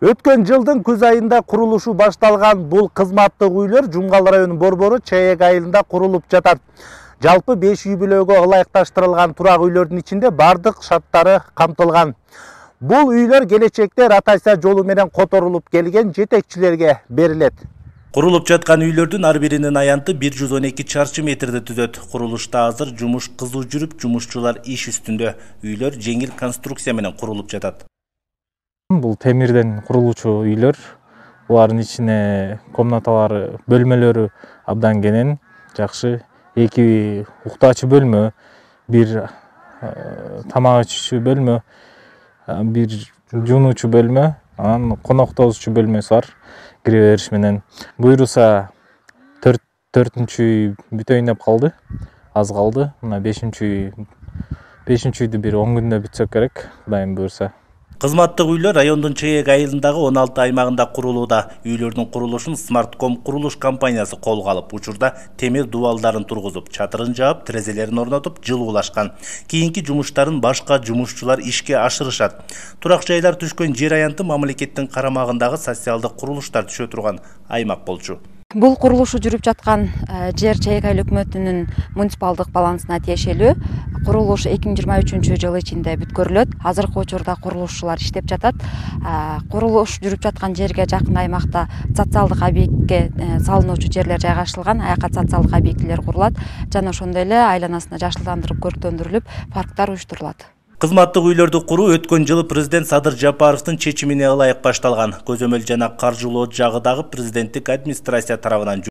Өткөн жылдын күз айында курулушу башталган бул кызматтык үйлөр Жумгал районунун Борбору Чаек айылында курулуп жатат. Жалпы 5 үй бүлөгө ылайыкташтырылган турак үйлөрдүн ичинде бардык шарттары камтылган. Бул үйлөр келечекте ротация жолу менен которулуп келген жетекчилерге берилет. Курулуп жаткан үйлөрдүн ар биринин аянты 112 чарчы метрди түзөт. Курулушта азыр жумуш кызуу жүрүп, жумушчулар иш үстүндө. Үйлөр жеңил конструкция менен курулуп жатат. Бул темирден курулуучу үйлөр, булардын ичине комнаталары, бөлмөлөрү абдан кенен, жакшы. 2 уктаачы бөлмө, 1 тамак ичүүчү бөлмө, 1 жуунуучу бөлмө, анан коноктоочу бөлмөсү бар. Кире бериш менен буйруса 4-4-чү үй бүтөйүн деп калды. Аз калды. Мына 5-чү үйдү бир 10 күндө бүтсөк керек, Кудайым буйруса. Кызматтык үйлөр райондун Чаек айылындагы 16 аймагында курулууда. Үйлөрдүн курулушун Смартком курулуш компаниясы колго алып, учурда темир дубалдарын тургузуп, чатырын жаап, терезелерин орнотуп, жылуулашкан. Кийинки жумуштарын башка жумушчулар ишке ашырышат. Турак жайлар түшкөн жер аянты мамлекеттин карамагындагы социалдык курулуштар түшө турган аймак болчу. Бул курулушу жүрүп жаткан жер Чаек айыл өкмөтүнүн муниципалдык балансына тиешелүү. Курулуш 2023 жыл ичинде бүткөрүлөт. Азыркы учурда курулушчулар иштеп жатат. Курулуш жүрүп жаткан жерге жакын аймакта социалдык объектке салынуучу жерлер жайгашылган. Аяка социалдык объектилер курулат жана ошондой эле айланасына жашылдандырып, көрктөндүрүлүп, парктар уюштурулат. Кызматтык үйлөрдү куруу өткөн жылы президент Садыр Жапаровдун чечимине ылайык башталган. Көзөмөл жана каржылоо жагы дагы президенттик администрация тарабынан